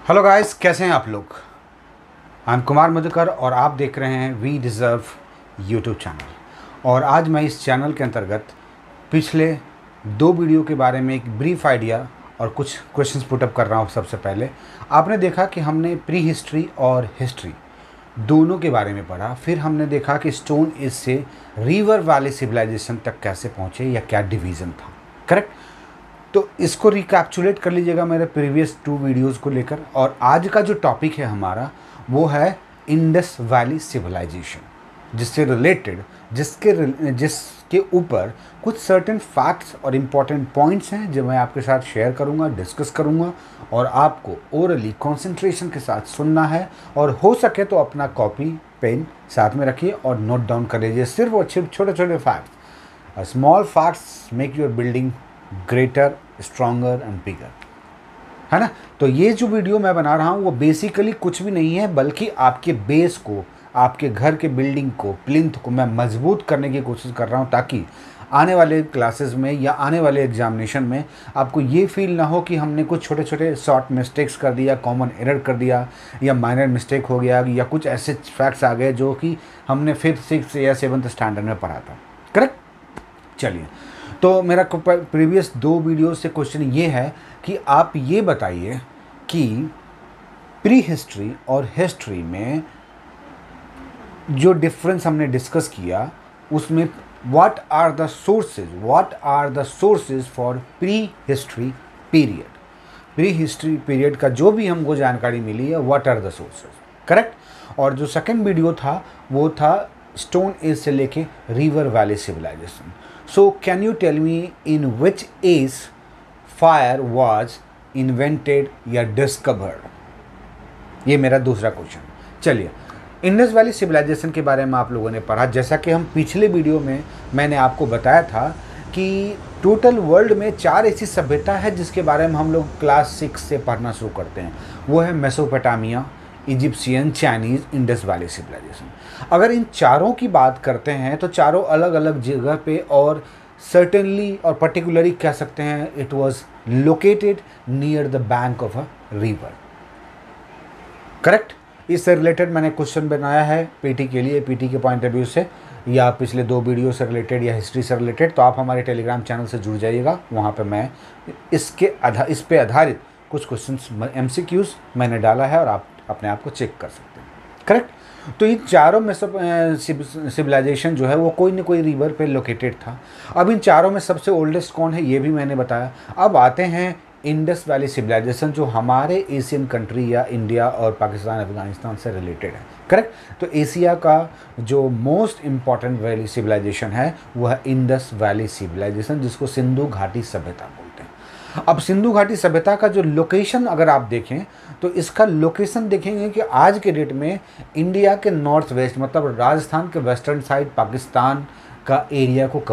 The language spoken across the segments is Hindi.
हेलो गाइस, कैसे हैं आप लोग। आई एम कुमार मधुकर और आप देख रहे हैं वी डिज़र्व यूट्यूब चैनल। और आज मैं इस चैनल के अंतर्गत पिछले 2 वीडियो के बारे में एक ब्रीफ आइडिया और कुछ क्वेश्चंस पुटअप कर रहा हूँ। सबसे पहले आपने देखा कि हमने प्री हिस्ट्री और हिस्ट्री दोनों के बारे में पढ़ा। फिर हमने देखा कि स्टोन एज से रिवर वैली सिविलाइजेशन तक कैसे पहुँचे या क्या डिवीज़न था। करेक्ट। तो इसको रिकैप्चुलेट कर लीजिएगा मेरे प्रीवियस 2 वीडियोज़ को लेकर। और आज का जो टॉपिक है हमारा वो है इंडस वैली सिविलाइजेशन, जिससे रिलेटेड जिसके ऊपर कुछ सर्टेन फैक्ट्स और इम्पॉर्टेंट पॉइंट्स हैं जो मैं आपके साथ शेयर करूंगा, डिस्कस करूंगा। और आपको ओरली कंसंट्रेशन के साथ सुनना है और हो सके तो अपना कॉपी पेन साथ में रखिए और नोट डाउन कर लीजिए। सिर्फ और सिर्फ छोटे छोटे facts, small facts make your building greater, stronger and bigger, है ना। तो ये जो वीडियो मैं बना रहा हूँ वो बेसिकली कुछ भी नहीं है, बल्कि आपके बेस को, आपके घर के बिल्डिंग को, प्लिंथ को मैं मजबूत करने की कोशिश कर रहा हूँ, ताकि आने वाले क्लासेस में या आने वाले एग्जामिनेशन में आपको ये फील ना हो कि हमने कुछ छोटे छोटे शॉर्ट मिस्टेक्स कर दिया, कॉमन एरर कर दिया, या माइनर मिस्टेक हो गया, या कुछ ऐसे फैक्ट्स आ गए जो कि हमने 5th 6th या 7th स्टैंडर्ड में पढ़ा था। करेक्ट। चलिए, तो मेरा प्रीवियस 2 वीडियो से क्वेश्चन ये है कि आप ये बताइए कि प्री हिस्ट्री और हिस्ट्री में जो डिफरेंस हमने डिस्कस किया उसमें what are the sources for prehistory period. Prehistory period का जो भी हमको जानकारी मिली है, what are the sources. Correct. और जो सेकंड वीडियो था वो था स्टोन एज से लेके river valley civilization. So can you tell me in which age fire was invented या discovered? ये मेरा दूसरा क्वेश्चन। चलिए, इंडस वैली सिविलाइजेशन के बारे में आप लोगों ने पढ़ा। जैसा कि हम पिछले वीडियो में मैंने आपको बताया था कि टोटल वर्ल्ड में 4 ऐसी सभ्यता है जिसके बारे में हम लोग क्लास 6 से पढ़ना शुरू करते हैं। वो है Mesopotamia, Egyptian, Chinese, Indus valley civilization. अगर इन चारों की बात करते हैं तो चारों अलग अलग जगह पे और सर्टेनली और पर्टिकुलरली कह सकते हैं it was located near the bank of a river. Correct. इससे रिलेटेड मैंने क्वेश्चन बनाया है पीटी के लिए, पीटी के पॉइंट ऑफ व्यू से, या पिछले 2 वीडियो से रिलेटेड या हिस्ट्री से रिलेटेड। तो आप हमारे टेलीग्राम चैनल से जुड़ जाइएगा, वहाँ पर मैं इस पे आधारित कुछ क्वेश्चंस MCQs मैंने डाला है और आप अपने आप को चेक कर सकते हैं। करेक्ट। तो ये चारों में सब सिविलाइजेशन जो है वो कोई ना कोई रिवर पे लोकेटेड था। अब इन चारों में सबसे ओल्डेस्ट कौन है ये भी मैंने बताया। अब आते हैं इंडस वैली सिविलाइजेशन, जो हमारे एशियन कंट्री या इंडिया और पाकिस्तान, अफगानिस्तान से रिलेटेड है। करेक्ट। तो एशिया का जो मोस्ट इम्पॉर्टेंट वैली सिविलाइजेशन है वह है इंडस वैली सिविलाइजेशन, जिसको सिंधु घाटी सभ्यता बोलते हैं। अब सिंधु घाटी सभ्यता का जो लोकेशन अगर आप देखें तो इसका लोकेशन देखेंगे कि आज के डेट में इंडिया के नॉर्थ वेस्ट, मतलब राजस्थान के वेस्टर्न साइड पाकिस्तान के एरिया को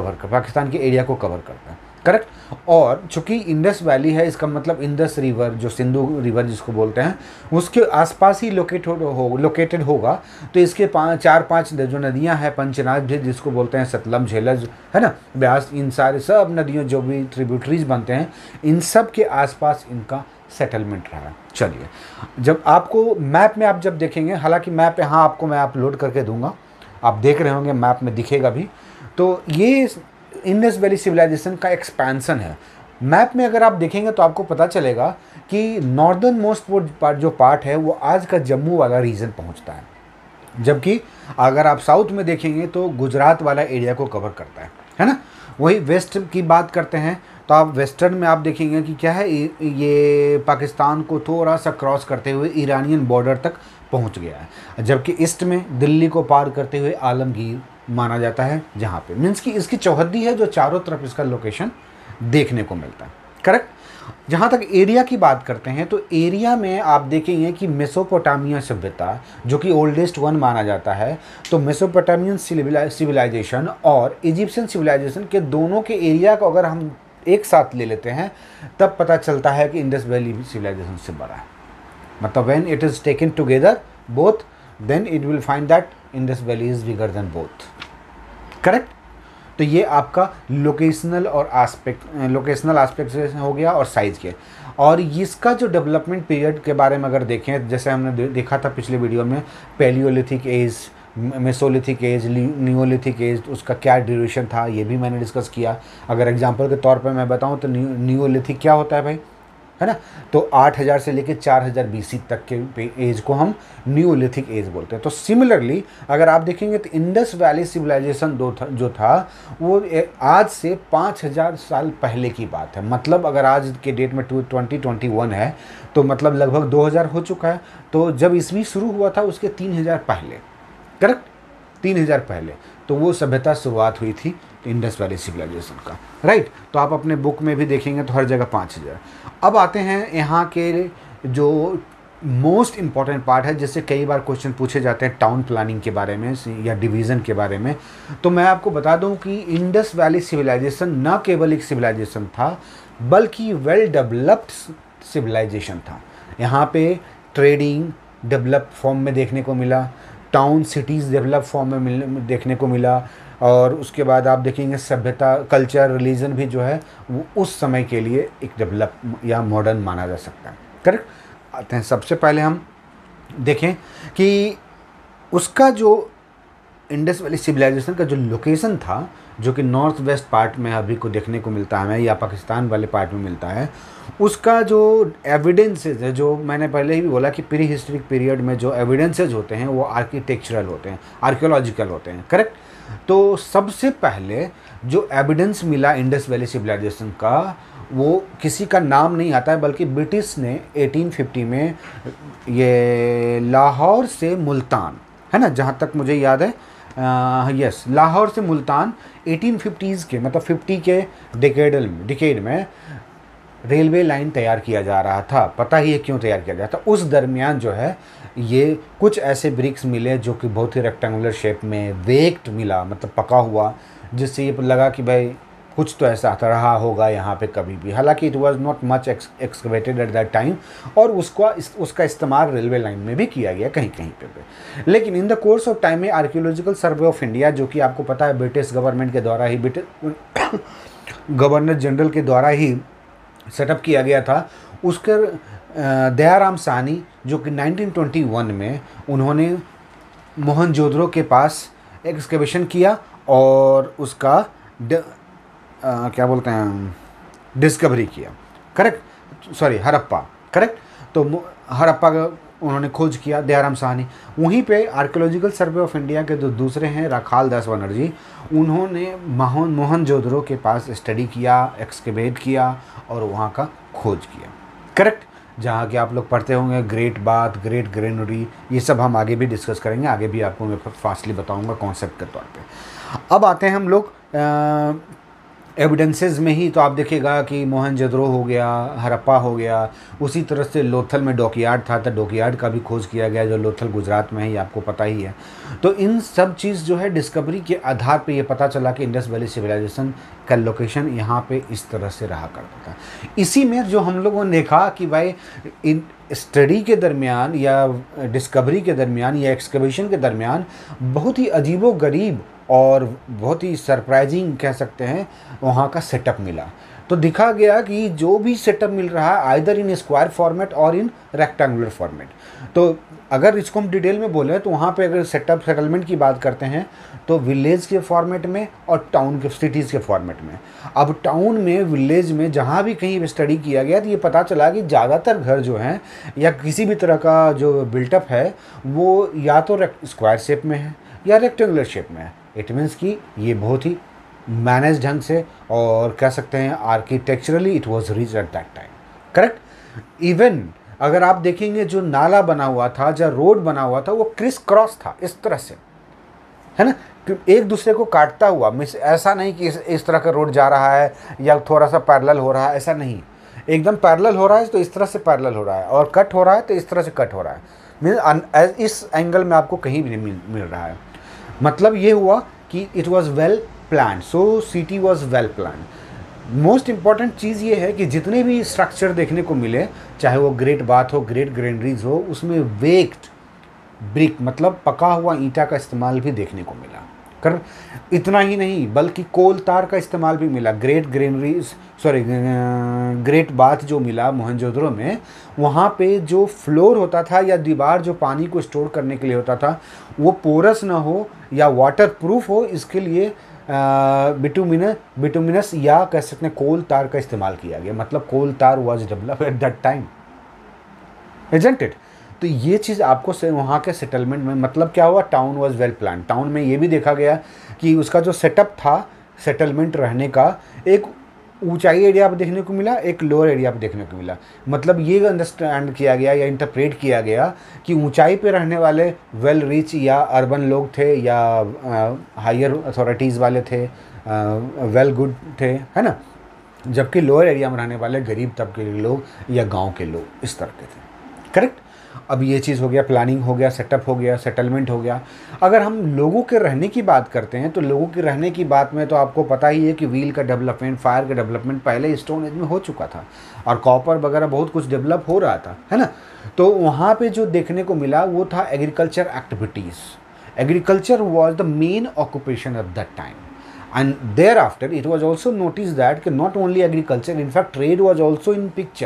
कवर करता है। करेक्ट। और चूंकि इंडस वैली है, इसका मतलब इंडस रिवर, जो सिंधु रिवर जिसको बोलते हैं, उसके आसपास ही लोकेटेड होगा। तो इसके 4-5 जो नदियां हैं, पंचनाद भी जिसको बोलते हैं, सतलम, झेलम, है ना, ब्यास, इन सारे सब नदियों जो भी ट्रिब्यूटरीज बनते हैं, इन सब के आसपास इनका सेटलमेंट रहा है। चलिए, जब आपको मैप में आप जब देखेंगे, हालांकि मैप यहाँ आपको मैं अपलोड करके दूंगा, आप देख रहे होंगे, मैप में दिखेगा भी। तो ये इंडस वैली सिविलाइजेशन का एक्सपेंशन है। मैप में अगर आप देखेंगे तो आपको पता चलेगा कि नॉर्दर्न मोस्ट जो पार्ट है वो आज का जम्मू वाला रीजन पहुंचता है, जबकि अगर आप साउथ में देखेंगे तो गुजरात वाला एरिया को कवर करता है ना। वही वेस्ट की बात करते हैं तो आप वेस्टर्न में आप देखेंगे कि क्या है, ये पाकिस्तान को थोड़ा सा क्रॉस करते हुए ईरानियन बॉर्डर तक पहुंच गया है, जबकि ईस्ट में दिल्ली को पार करते हुए आलमगीर माना जाता है, जहाँ पे मीन्स कि इसकी चौहद्दी है जो चारों तरफ इसका लोकेशन देखने को मिलता है। करेक्ट। जहाँ तक एरिया की बात करते हैं तो एरिया में आप देखेंगे कि मेसोपोटामिया सभ्यता, जो कि ओल्डेस्ट वन माना जाता है, तो मेसोपोटामियन सिविलाइजेशन और इजिप्शियन सिविलाइजेशन के दोनों के एरिया को अगर हम एक साथ ले लेते हैं तब पता चलता है कि इंडस वैली सिविलाइजेशन से बड़ा है। मतलब when it is taken together both, then it will find that Indus valley is bigger than both. Correct. तो ये आपका लोकेशनल एस्पेक्ट से हो गया और साइज़ के। और इसका जो डेवलपमेंट पीरियड के बारे में अगर देखें, जैसे हमने देखा था पिछले वीडियो में, palaeolithic age, mesolithic age, neolithic age, उसका क्या ड्यूरेशन था ये भी मैंने डिस्कस किया। अगर एग्जांपल के तौर पे मैं बताऊं तो नियोलिथिक क्या होता है भाई, है ना, तो 8000 से लेकर 4000 BC तक के एज को हम न्यूलिथिक एज बोलते हैं। तो सिमिलरली अगर आप देखेंगे तो इंडस वैली सिविलाइजेशन जो था वो आज से 5000 साल पहले की बात है। मतलब अगर आज के डेट में 2021 है तो मतलब लगभग 2000 हो चुका है। तो जब ईस्वी शुरू हुआ था उसके 3000 पहले, करेक्ट, 3000 पहले तो वो सभ्यता शुरुआत हुई थी इंडस वैली सिविलाइजेशन का, राइट। तो आप अपने बुक में भी देखेंगे तो हर जगह 5000। अब आते हैं यहाँ के जो मोस्ट इम्पॉर्टेंट पार्ट है, जिससे कई बार क्वेश्चन पूछे जाते हैं टाउन प्लानिंग के बारे में या डिवीज़न के बारे में। तो मैं आपको बता दूं कि इंडस वैली सिविलाइजेशन न केवल एक सिविलाइजेशन था बल्कि वेल डेवलप्ड सिविलाइजेशन था। यहाँ पे ट्रेडिंग डेवलप फॉर्म में देखने को मिला, टाउन सिटीज़ डेवलप फॉर्म में देखने को मिला, और उसके बाद आप देखेंगे सभ्यता, कल्चर, रिलीजन भी जो है वो उस समय के लिए एक डेवलप या मॉडर्न माना जा सकता है, करेक्ट। आते हैं सबसे पहले हम देखें कि उसका जो इंडस वैली सिविलाइजेशन का जो लोकेशन था, जो कि नॉर्थ वेस्ट पार्ट में अभी को देखने को मिलता है हमें, या पाकिस्तान वाले पार्ट में मिलता है, उसका जो एविडेंसेस है, जो मैंने पहले ही भी बोला कि प्री हिस्टोरिक पीरियड में जो एविडेंसेस होते हैं वो आर्किटेक्चरल होते हैं, आर्कियोलॉजिकल होते हैं, करेक्ट। तो सबसे पहले जो एविडेंस मिला इंडस वैली सिविलाइजेशन का, वो किसी का नाम नहीं आता है बल्कि ब्रिटिश ने 1850 में ये लाहौर से मुल्तान, है ना, जहाँ तक मुझे याद है, यस, लाहौर से मुल्तान 1850s के, मतलब 50 के डिकेड में रेलवे लाइन तैयार किया जा रहा था। पता ही है क्यों तैयार किया जा रहा था। उस दरमियान जो है ये कुछ ऐसे ब्रिक्स मिले जो कि बहुत ही रेक्टेंगुलर शेप में वेक्ड मिला, मतलब पका हुआ, जिससे ये लगा कि भाई कुछ तो ऐसा रहा होगा यहाँ पे कभी भी। हालांकि it was not much excavated at that time, और उसका इस्तेमाल रेलवे लाइन में भी किया गया कहीं कहीं पे। लेकिन in the course of time में आर्कियोलॉजिकल सर्वे ऑफ इंडिया, जो कि आपको पता है ब्रिटिश गवर्नमेंट के द्वारा ही, ब्रिटिश गवर्नर जनरल के द्वारा ही सेटअप किया गया था, उसके दयाराम साहनी, जो कि 1921 में उन्होंने मोहनजोदड़ो के पास एक्सकवेशन किया और उसका क्या बोलते हैं, डिस्कवरी किया, करेक्ट, सॉरी, हड़प्पा, करेक्ट। तो हड़प्पा का उन्होंने खोज किया दयाराम साहनी। वहीं पे आर्कियोलॉजिकल सर्वे ऑफ इंडिया के जो दूसरे हैं राखाल दास बनर्जी, उन्होंने मोहनजोदड़ो के पास स्टडी किया, एक्सकेवेट किया और वहाँ का खोज किया, करेक्ट। जहाँ के आप लोग पढ़ते होंगे ग्रेट बाथ, ग्रेट ग्रेनरी, ये सब हम आगे भी डिस्कस करेंगे, आगे भी आपको मैं फास्टली बताऊँगा कॉन्सेप्ट के तौर पे। अब आते हैं हम लोग एविडेंसेस में ही, तो आप देखिएगा कि मोहनजोदड़ो हो गया, हड़प्पा हो गया, उसी तरह से लोथल में डॉकयार्ड था, तो डॉकयार्ड का भी खोज किया गया जो लोथल गुजरात में है, ये आपको पता ही है। तो इन सब चीज़ जो है डिस्कवरी के आधार पे ये पता चला कि इंडस वैली सिविलाइजेशन का लोकेशन यहाँ पे इस तरह से रहा करता था। इसी में जो हम लोगों ने देखा कि भाई इन स्टडी के दरमियान या डिस्कवरी के दरमियान या एक्सकवेशन के दरमियान बहुत ही अजीबोगरीब और बहुत ही सरप्राइजिंग कह सकते हैं वहाँ का सेटअप मिला। तो दिखा गया कि जो भी सेटअप मिल रहा है आइदर इन स्क्वायर फॉर्मेट और इन रेक्टेंगुलर फॉर्मेट। तो अगर इसको हम डिटेल में बोलें तो वहाँ पे अगर सेटलमेंट की बात करते हैं तो विलेज के फॉर्मेट में और टाउन के, सिटीज़ के फॉर्मेट में। अब टाउन में, विलेज में जहाँ भी कहीं स्टडी किया गया तो ये पता चला कि ज़्यादातर घर जो हैं या किसी भी तरह का जो बिल्टअप है वो या तो स्क्वायर शेप में है या रेक्टेंगुलर शेप में है। इट मीन्स कि ये बहुत ही मैनेज ढंग से और कह सकते हैं architecturally it was rich at that time, correct. Even अगर आप देखेंगे जो नाला बना हुआ था, जो रोड बना हुआ था, वो क्रिस क्रॉस था इस तरह से, है ना, एक दूसरे को काटता हुआ। मिस ऐसा नहीं कि इस तरह का रोड जा रहा है या थोड़ा सा पैरेलल हो रहा है, ऐसा नहीं, एकदम पैरेलल हो रहा है तो इस तरह से पैरेलल हो रहा है, और कट हो रहा है तो इस तरह से कट हो रहा है। मीन्स इस एंगल में आपको कहीं भी नहीं मिल रहा है। मतलब ये हुआ कि it was well plan, so city was well plan. Most important चीज़ ये है कि जितने भी स्ट्रक्चर देखने को मिले, चाहे वो ग्रेट बाथ हो, ग्रेट ग्रेनरीज हो, उसमें वेक्ड ब्रिक मतलब पका हुआ ईंटा का इस्तेमाल भी देखने को मिला, कर इतना ही नहीं बल्कि कोल तार का इस्तेमाल भी मिला। ग्रेट बाथ जो मिला मोहनजोदड़ो में, वहाँ पे जो फ्लोर होता था या दीवार जो पानी को स्टोर करने के लिए होता था वो पोरस ना हो या वाटर प्रूफ हो, इसके लिए बिटुमिनस या कह सकते हैं कोल तार का इस्तेमाल किया गया। मतलब coal tar was develop at that time, isn't it. तो ये चीज़ आपको वहाँ के सेटलमेंट में मतलब क्या हुआ, town was well plan. Town में ये भी देखा गया कि उसका जो सेटअप था सेटलमेंट रहने का, एक ऊंचाई एरिया पर देखने को मिला, एक लोअर एरिया पर देखने को मिला। मतलब ये अंडरस्टैंड किया गया या इंटरप्रेट किया गया कि ऊंचाई पे रहने वाले वेल रिच या अर्बन लोग थे या हायर अथॉरिटीज़ वाले थे, वेल गुड थे, है ना, जबकि लोअर एरिया में रहने वाले गरीब तबके के लोग या गाँव के लोग इस तरह के थे। करेक्ट। अब ये चीज़ हो गया, प्लानिंग हो गया, सेटअप हो गया, सेटलमेंट हो गया। अगर हम लोगों के रहने की बात करते हैं तो लोगों के रहने की बात में तो आपको पता ही है कि व्हील का डेवलपमेंट, फायर का डेवलपमेंट पहले स्टोन एज में हो चुका था और कॉपर वगैरह बहुत कुछ डेवलप हो रहा था, है ना। तो वहाँ पे जो देखने को मिला वो था agriculture activities. Agriculture was the main occupation at that time and thereafter it was also notice that कि not only agriculture, in fact trade was also in picture.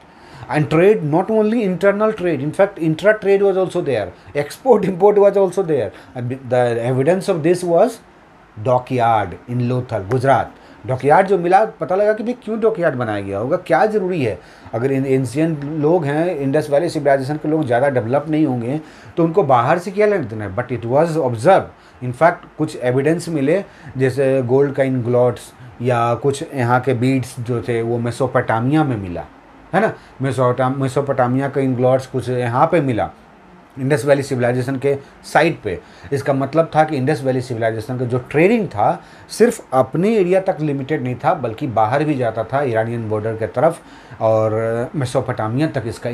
And trade, not only internal trade, in fact intra trade was also there, export import was also there. And the evidence of this was dockyard in Lothal Gujarat. Dockyard जो मिला, पता लगा कि भाई क्यों डॉकयार्ड बनाया गया होगा, क्या ज़रूरी है. अगर एंशिएंट लोग हैं, इंडस वैली सिविलाइजेशन के लोग ज़्यादा डेवलप नहीं होंगे तो उनको बाहर से क्या लेना देना है. But it was observe. In fact कुछ एविडेंस मिले जैसे गोल्ड का इनग्लॉट्स या कुछ यहाँ के बीड्स जो थे वो मेसोपोटामिया में मिला, है ना. मेसोपोटामिया का इनग्लॉट्स कुछ यहाँ पे मिला इंडस वैली सिविलाइजेशन के साइड पे. इसका मतलब था कि इंडस वैली सिविलाइजेशन का जो ट्रेडिंग था सिर्फ अपने एरिया तक लिमिटेड नहीं था बल्कि बाहर भी जाता था ईरानियन बॉर्डर के तरफ और मेसोपोटामिया तक इसका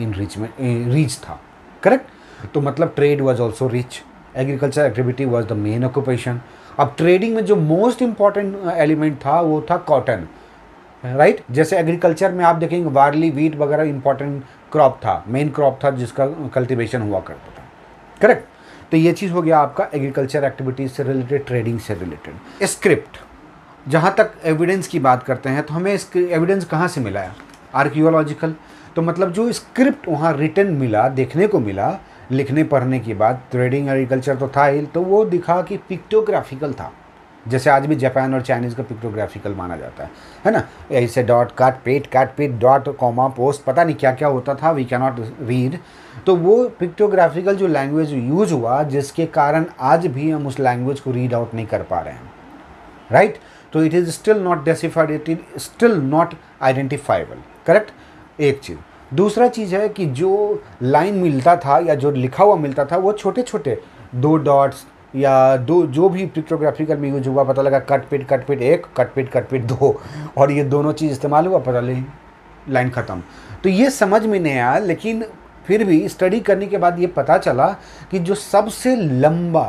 रीच था. करेक्ट. तो मतलब trade was also rich, agriculture activity was the main occupation. अब ट्रेडिंग में जो मोस्ट इंपॉर्टेंट एलिमेंट था वो था कॉटन, राइट. जैसे एग्रीकल्चर में आप देखेंगे बार्ली, वीट वगैरह इंपॉर्टेंट क्रॉप था, मेन क्रॉप था जिसका कल्टीवेशन हुआ करता था. करेक्ट. तो ये चीज़ हो गया आपका एग्रीकल्चर एक्टिविटीज़ से रिलेटेड, ट्रेडिंग से रिलेटेड. स्क्रिप्ट, जहाँ तक एविडेंस की बात करते हैं तो हमें एविडेंस कहाँ से मिला है, आर्कियोलॉजिकल. तो मतलब जो स्क्रिप्ट वहाँ रिटन मिला, देखने को मिला लिखने पढ़ने की बात, ट्रेडिंग एग्रीकल्चर तो था ही, तो वो दिखा कि पिक्टोग्राफिकल था. जैसे आज भी जापान और चाइनीज़ का पिक्टोग्राफिकल माना जाता है ना. ऐसे डॉट काट पेट डॉट कॉमा पोस्ट पता नहीं क्या क्या होता था, वी कैन नॉट रीड. तो वो पिक्टोग्राफिकल जो लैंग्वेज यूज हुआ जिसके कारण आज भी हम उस लैंग्वेज को रीड आउट नहीं कर पा रहे हैं, राइट. तो it is still not deciphered, it is still not identifiable. Correct. एक चीज़. दूसरा चीज़ है कि जो लाइन मिलता था या जो लिखा हुआ मिलता था वो छोटे छोटे 2 डॉट्स या दो जो भी पिक्टोग्राफिकल में यूज हुआ, पता लगा कट पिट 1, कट पिट 2 और ये दोनों चीज़ इस्तेमाल हुआ, पता लगी लाइन ख़त्म. तो ये समझ में नहीं आया, लेकिन फिर भी स्टडी करने के बाद ये पता चला कि जो सबसे लंबा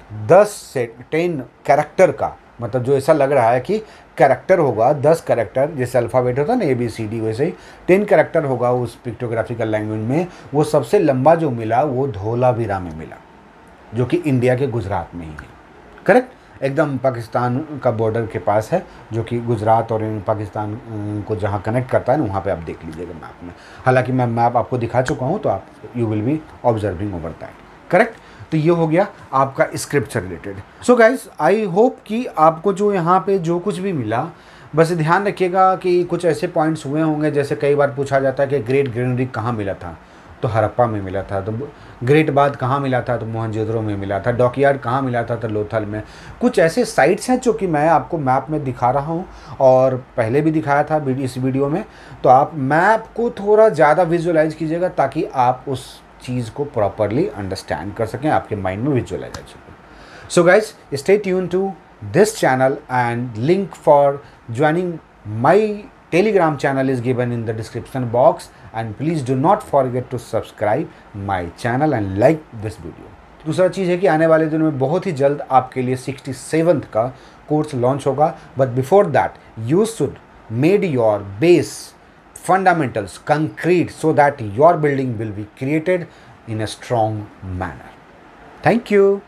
10 से 10 कैरेक्टर का, मतलब जो ऐसा लग रहा है कि कैरेक्टर होगा 10 कैरेक्टर, जैसे अल्फ़ाबेट होता है ना ABCD, वैसे ही 10 कैरेक्टर होगा उस पिक्टोग्राफिकल लैंग्वेज में. वो सबसे लंबा जो मिला वो धोलावीरा में मिला, जो कि इंडिया के गुजरात में ही है. करेक्ट. एकदम पाकिस्तान का बॉर्डर के पास है, जो कि गुजरात और पाकिस्तान को जहाँ कनेक्ट करता है ना, वहाँ पे आप देख लीजिएगा मैप में. हालांकि मैं मैप आपको दिखा चुका हूँ तो आप you will be observing over that. Correct. तो ये हो गया आपका स्क्रिप्ट से related. So guys, I hope कि आपको जो यहाँ पे जो कुछ भी मिला, बस ध्यान रखिएगा कि कुछ ऐसे पॉइंट्स हुए होंगे. जैसे कई बार पूछा जाता है कि ग्रेट ग्रेनरी कहाँ मिला था, तो हड़प्पा में मिला था. तो ग्रेट बाथ कहाँ मिला था, तो मोहनजोदड़ो में मिला था. डॉकयार्ड कहाँ मिला था, तो लोथल में. कुछ ऐसे साइट्स हैं जो कि मैं आपको मैप में दिखा रहा हूँ और पहले भी दिखाया था इस वीडियो में. तो आप मैप को थोड़ा ज़्यादा विजुअलाइज कीजिएगा ताकि आप उस चीज़ को प्रॉपरली अंडरस्टैंड कर सकें, आपके माइंड में विजुअलाइज हो सके. So guys, stay tune to this channel and link for joining my Telegram channel is given in the description box, and please do not forget to subscribe my channel and like this video. दूसरा चीज़ है कि आने वाले दिनों में बहुत ही जल्द आपके लिए 67th का कोर्स लॉन्च होगा. But before that you should made your base fundamentals concrete so that your building will be created in a strong manner. Thank you.